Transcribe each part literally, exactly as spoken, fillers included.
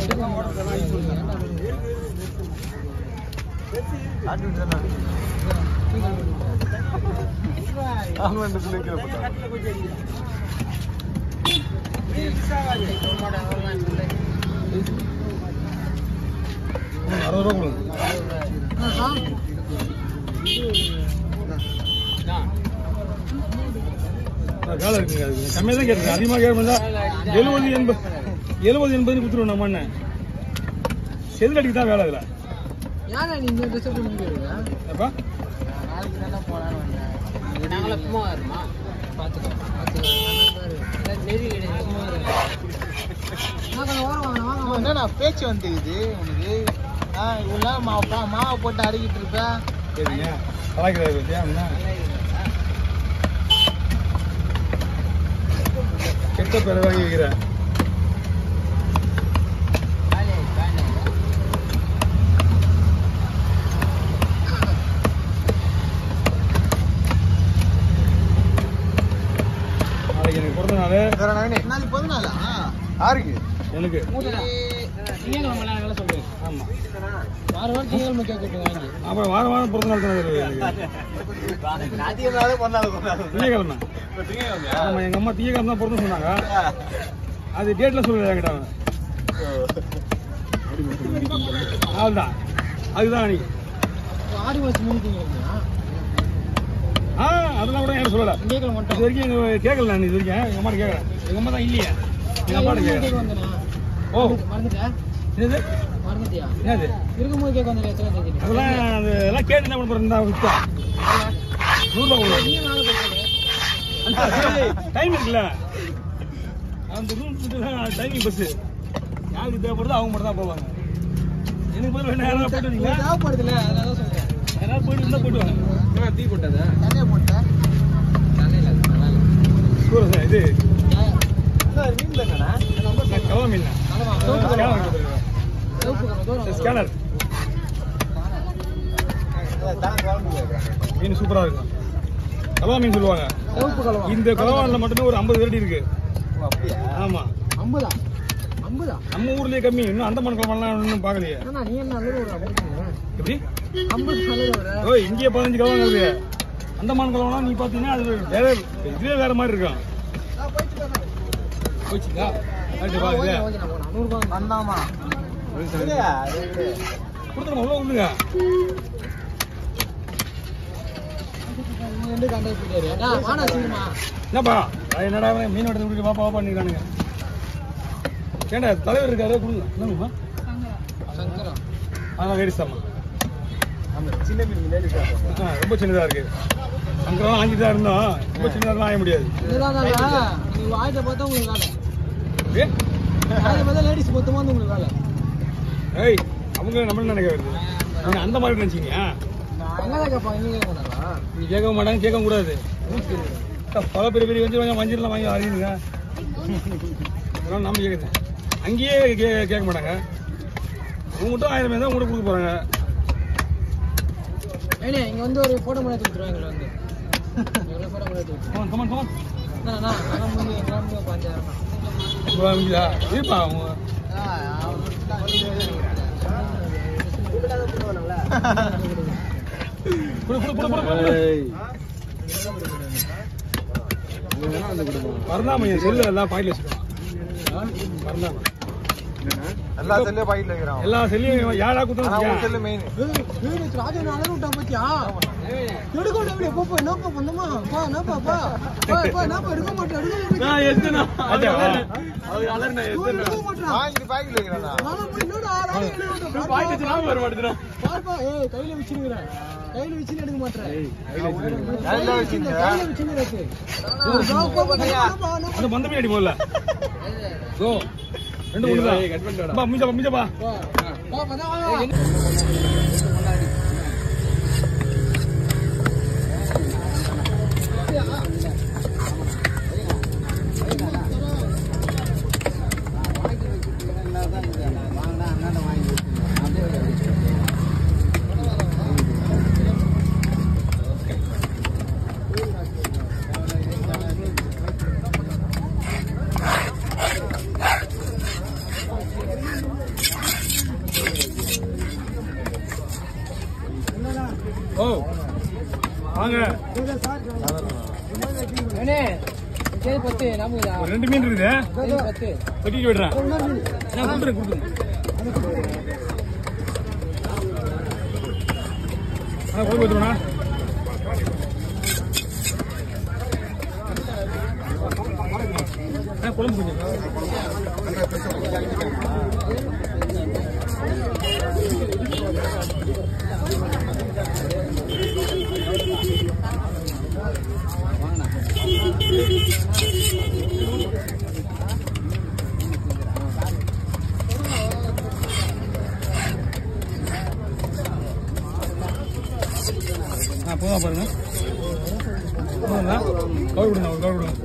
அறுபது ரூபா கொடுங்க. வேலை இருக்குங்க. அது கம்மியாக தான் கேட்டுருக்கேன். அதிகமாக கேட்க எழுபது எண்பது எழுபது எண்பது கொடுத்துருவோம் நம்ம அண்ணன். செதில் அடிக்கு தான் வேலை அதில். யாரா நீ இந்த ட்ரெஸ் பண்ணிக்கிறீங்க? அப்பா நாளைக்கு தானே போகலான்னு வந்தேன். நாங்களே சும்மா வருமா? பார்த்துக்கோ பார்த்துக்கோ. நெறி கிடையாது சும்மா வருங்க. என்னண்ணா பேச்சு வந்துக்குது உனக்கு? ஆ இவ்வளோ மாவு மாவை போட்டு அடிக்கிட்டு இருப்பேன். சரிங்க கலாய்க்கிறாரு ஏன்னா கெட்ட பேரை வாங்கி வைக்கிறேன். நாளைக்கு எனக்கு பிறந்த நாள். நாளைக்கு பிறந்த நாளா? யாருக்கு? எனக்கு. ஆமா வார வாரம் திங்கக்கிழமை கேக் வாங்கி அப்புறம் வாரம் வாரம் பிறந்த நாள் தான் திங்கக்கிழமை. ஆமா எங்க அம்மா திங்கக்கிழமை தான் பிறந்த சொன்னாங்க. அது டேட்ல சொல்லல என்கிட்ட அவன். அவ்வளோதான் அதுதான் அன்னைக்கு. ஆடி மாசம் மூணு திங்கக்கிழமையா? ஆ அதெல்லாம் கூட எனக்கு சொல்லலை. திங்கக்கிழமை மட்டும். இது வரைக்கும் எங்க கேட்கல. நான் இது வரைக்கும் எங்க அம்மாட்ட கேட்கறேன். எங்க அம்மா தான் இல்லையா எங்க அம்மாட்ட கேட்கறேன். வந்தேனா? ஓ மறந்துட்டேன். என்னது மறந்துட்டியா? என்னது இருக்கும்போது கேட்க வந்து எத்தனை தேதி? அதெல்லாம் அது எல்லாம் கேட்டு என்ன பண்ண போறேன் விட்டா நூறுரூபா கொடுக்கும். டைம் இருக்குல்ல அந்த ரூம் டைமிங் பஸ்ஸு யாருக்கு தேவைப்படுதோ அவங்க மட்டும் தான் போவாங்க. எனக்கு பதில் வேணா யாராவது போயிட்டு வந்தீங்களா? தேவைப்படுதுல்ல அதனால தான் சொல்றேன். யாராவது போயிட்டு இருந்தால் போயிட்டு வாங்க. டீ போட்டதா? தண்ணியை போட்டேன். தண்ணியில் சூரம் சார் இது மீன் தானேண்ணா? கவலை மீன் ஸ்கேனர் மீன் சூப்பரா இருக்கும். கலவா மீன் சொல்லுவாங்க. இந்த கலவானில் மட்டுமே ஒரு ஐம்பது வெரைட்டி இருக்கு. ஆமா ஐம்பதா? ஐம்பதா? நம்ம ஊர்லயே கம்மி. இன்னும் அந்த மண் கலவாலாம் இன்னும் பார்க்கலையே. நீ என்ன நல்லது ஒரு எப்படி ஐம்பது நல்லது ஒரு ஓ இங்கேயே பதினஞ்சு கலவாங்க இருக்கு. அந்த மண் கலவாலாம் நீ பார்த்தீங்கன்னா அது வேற இதுவே வேற மாதிரி இருக்கும். போச்சுங்களா பாருங்க நூறுபா வந்தாமா கொடுத்துருமா உள்ள வந்துங்க. ரெண்டு கான்டாக்ட் பண்ணியாரு. வாடா சீக்கிரமா. என்னப்பா என்னடா மீன் எடுத்து கொடுக்க பாப்பா பாப்பா பண்ணிக்கிறானுங்க. ஏண்டா தலைவர் இருக்காரு கொடுங்க. என்னங்கம்மா சங்கரா அதெல்லாம் லேடிஸ் தாம்மா. சின்ன மீன் ரொம்ப சின்னதா இருக்கு. அங்கெல்லாம் ஆஞ்சி தான் இருந்தோம். ரொம்ப சின்னதெல்லாம் ஆய முடியாது. இதுதான் நீங்க வாய்ட்ட பார்த்தா உங்களுக்கு வேலை. ஏ வாய்ட்ட பார்த்தா லேடிஸ் மொத்தமா வந்து உங்களுக்கு வேலை. ஏய் அவங்க நம்மள நினைக்க வருது. நீங்க அந்த மாதிரி நினைச்சீங்க. அங்கதான் கேட்பாங்க. நீங்க கேட்க மாட்டாங்களா? நீ கேட்க மாட்டாங்க கேட்க கூடாது. பல பெரிய பெரிய வச்சு வாங்க மஞ்சள்லாம் வாங்கி அறியுங்க. அதெல்லாம் நம்ம கேட்குது. அங்கேயே கே கேட்க மாட்டாங்க. அவங்க மட்டும் ஆயிரம் பேர் தான் உங்கள்கிட்ட கொடுக்க போறாங்க. ஏனே இங்க வந்து ஒரு போட்டோ பண்ணி கொடுத்துருவாங்க. இங்க வந்து எவ்வளவு போட்டோ பண்ணி கொடுத்துருவாங்க. கமான் கமான் கமான் அண்ணா அண்ணா முந்தி கிராமத்துல பாஞ்சாயிரம் வாங்கிதா இருப்பா அவங்க குடு குடு குடு குடு வரலாமா என் செல்ல எல்லாம் பாயில வச்சுக்கோங்க. வரலாமா எல்லா செல்லையும் பாக்கெட்ல வைக்கிறான். எல்லா செல்லையும் யாரா குத்துறோம். அவன் செல்லு மெயின். ஏய் ராஜா நாளே விட்டா பாத்தியா? எடுக்க முடியல. போ போ என்னப்பா பண்ணமா? பா என்னப்பா பா. பா பா என்னப்பா எடுக்க மாட்டே எடுக்க மாட்டே. நான் எத்தனா அது அது அலர்னா எத்தனா வாங்கி பாக்கெட்ல வைக்கிறானா? நானா என்னடா ராஜா எடுக்க பாயில வச்சு நாம வர மாட்டேடா. பாப்பா ஏய் கையில வச்சிருங்கடா. கையில வச்சு எடுக்க மாட்டற. கையில வச்சிருங்க. கையில வச்சிருங்க இருக்கு. ஜாவ் போ பண்ணியா? அந்த பந்த பின்னாடி போல. கோ ரெண்டு மூணு தான் கட் பண்ணிடா. பா மிஞ்சா மிஞ்சா பா. பா பண்ணா. வாங்க. சரி பத்து நமக்குதா ஒரு ரெண்டு மீன் இருக்குது. பத்து வெட்டிட்டு விடுறேன். என்ன கொடுத்துருங்க கொடுத்துருங்க. ஆ குழம்பு வச்சுருவா. குழம்பு கொஞ்சம் போதா பாருங்க. கவர் விடுங்க கவர் விடுங்க.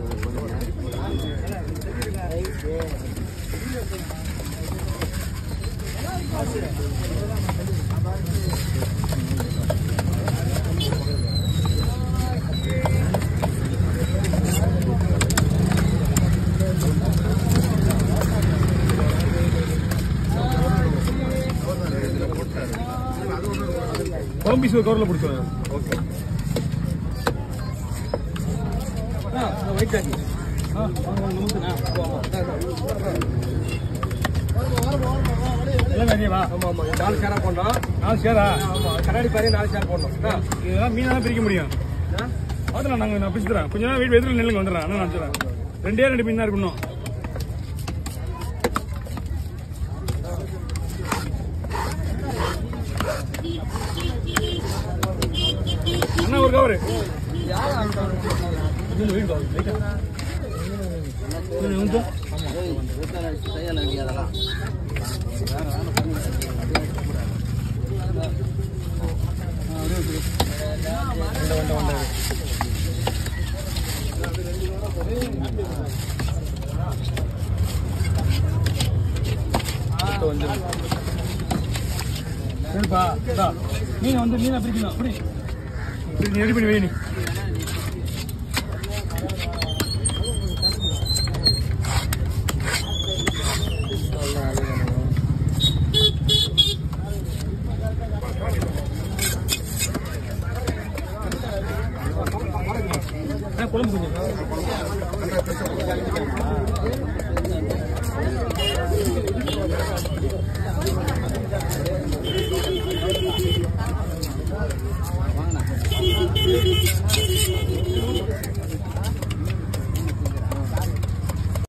குழம்பு பீஸ் கவரில் பிடிச்சோம். ஓகே. White khaki. ஆ நமக்குண்ணா. எல்லாம் நிறையவா? ஆமாம் ஆமாம். நாலு சேராக போடணும். நாலு சேரா? ஆமாம். கண்ணாடி பாரு நாலு சேர் போடணும். இதெல்லாம் மீனாக தான் பிரிக்க முடியும். பார்த்துலாம் நாங்கள் நான் பிரிச்சு தரேன். கொஞ்ச நேரம் வீட்டு எதிரில் நெல்லுங்க வந்துடுறேன். ஆனால் நான் வச்சுறேன். ரெண்டே ரெண்டு மீன் தான் இருக்கணும். அண்ணா ஒரு கவரு. சரிப்பா மீனை வந்து மீனை பிடிக்கணும். அப்படி ரெடி பண்ணி வை. நீ குழம்பு கொஞ்சம் வாங்க.